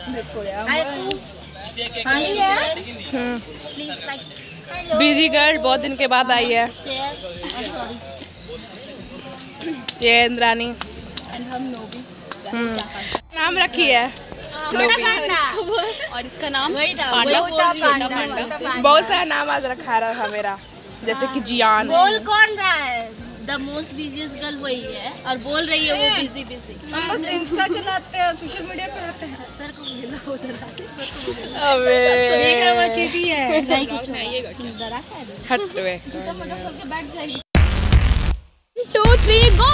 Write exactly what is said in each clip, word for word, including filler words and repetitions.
Busy girl बहुत दिन के बाद आई है ये इंद्रानी। नाम रखी है और इसका नाम बहुत सारा नाम आज रखा रहा था मेरा, जैसे कि जियान। बोल कौन रहा है? द मोस्ट बिजीएस्ट गर्ल वही है और बोल रही है वो बिजी बिजी। हम बस इंस्टा चलाते हैं, सोशल मीडिया पे आते हैं। सर को मिला उधर अबे देख रहा वो चीटी है नहीं कुछ है ये डरा है हट वे जूता मोजा खोल के बैठ जाएगी। Two three go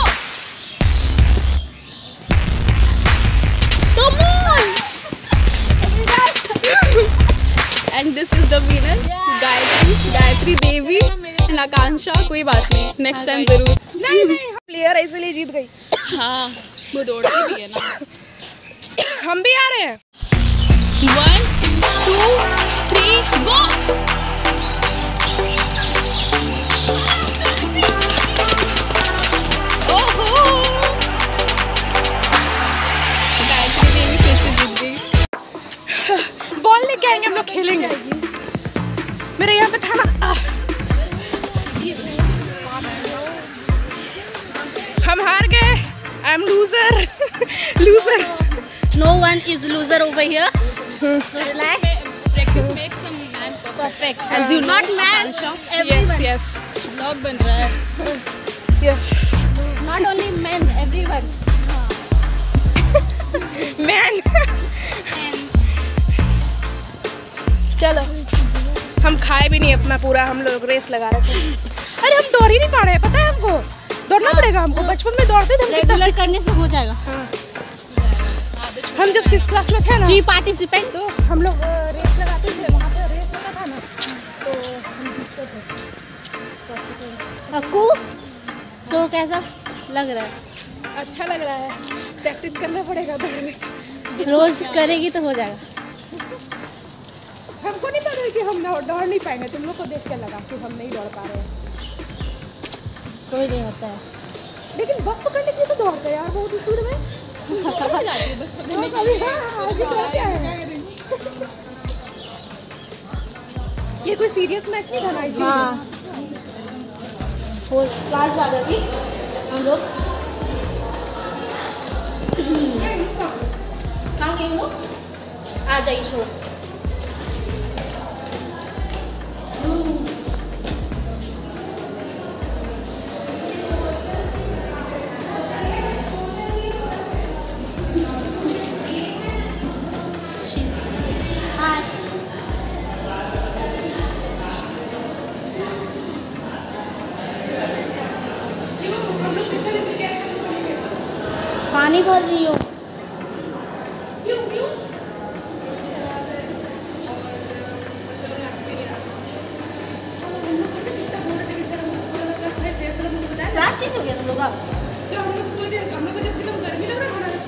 come on and this is the winner Gayatri Gayatri Devi and Akanksha. कोई बात नहीं, नेक्स्ट टाइम जरूर। नहीं नहीं प्लेयर इसलिए जीत गई। हाँ वो दौड़ती भी है ना। हम भी आ रहे हैं। One two three go. ओहो गायत्री देवी फिर से जीत गई। बॉल लेके आएंगे हम लोग, खेलेंगे। मेरे यहाँ पे था ना, हम हार गए। I am loser loser. No one is loser over here. So relax. Practice make some man perfect. As you not man. Yes yes. Vlog बन रहा है. Yes. Not only men, everyone. Man. चलो हम खाए भी नहीं अपना पूरा, हम लोग रेस लगा रहे थे। अरे हम दौड़ ही नहीं पा रहे हैं, पता है हमको दौड़ना पड़ेगा हमको। बचपन में दौड़ते थे हम, रेगुलर करने से हो जाएगा। हाँ। हम जब सिक्स क्लास में थे ना, जी पार्टिसिपेंट, तो हम लोग रेस लगाते थे, वहाँ पे रेस लगा था ना, तो हम जीतते थे। अक्कू सो कैसा लग रहा है? अच्छा लग रहा है, प्रैक्टिस करना पड़ेगा दौड़ने का। रोज करेगी तो हो जाएगा। हमको नहीं पता कि हम दौड़ नहीं पाएंगे, तुम लोग को देख के लगा कि हम नहीं दौड़ पा रहे हैं। कोई नहीं होता है, लेकिन बस पकड़ने के लिए तो दौड़ते हैं यार बहुत स्पीड में। ये कोई सीरियस मैच नहीं था ना इसीलिए। हाँ क्लास जा रही हम लोग। कहाँ गए लोग? आ जाइए शो। पानी भर रही हो। क्लास चेंज हो गया तुम लोग का? तो हम लोग को दो दिन हम लोग को जब एकदम गर्मी लग रहा था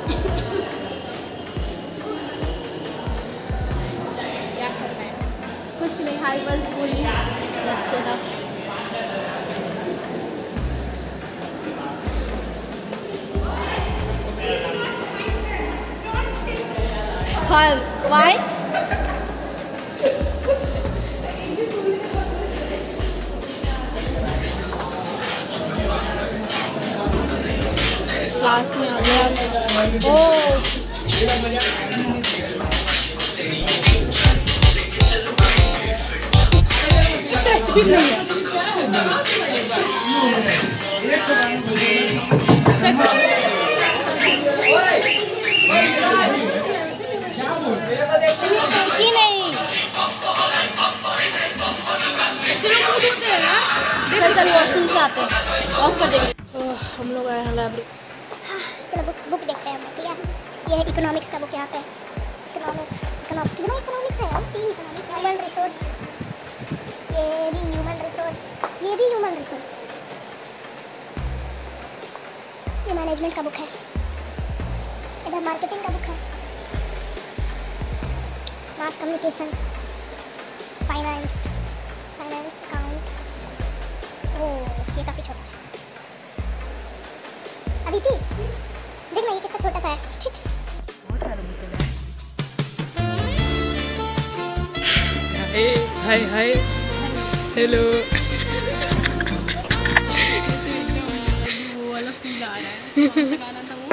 क्या करना है? कुछ नहीं, हाई बस बोली that's enough. Why? Why? Class में आ गया। ओह टेस्ट भी नहीं है। कि नहीं चलो चल वॉशरूम से आते हैं, ऑफ कर देंगे। हम लोग आए हैं लाइब्रेरी। हाँ चलो बुक बुक देखते हैं हम, ठीक है। ये है इकोनॉमिक्स का बुक यहाँ पे। इकोनॉमिक्स इकोनॉमिक्स कितना इकोनॉमिक्स है यार? तीन इकोनॉमिक्स, ह्यूमन रिसोर्स, ये भी ह्यूमन रिसोर्स, ये भी ह्यूमन रिसोर्स, ये मैनेजमेंट का बुक है, इधर मार्केटिंग का बुक है, mass communication, finance, finance account. Oh ये काफ़ी छोटा है। अदिति देखना ये कितना छोटा सा है। Hi hi hello. वो वाला फील आ रहा है। कौन सा गाना था वो?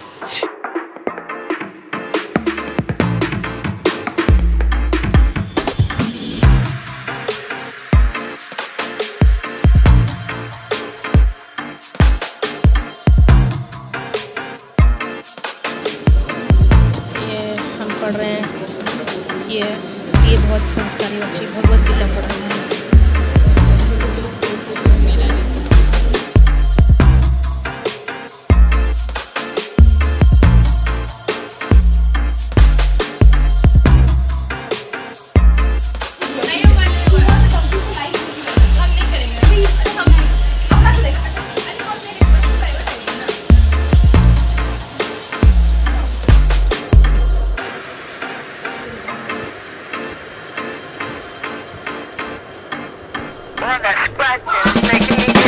ये हम पढ़ रहे हैं, ये ये बहुत संस्कारी बच्ची भगवत गीता पढ़ रही है। Wanna scratch and make me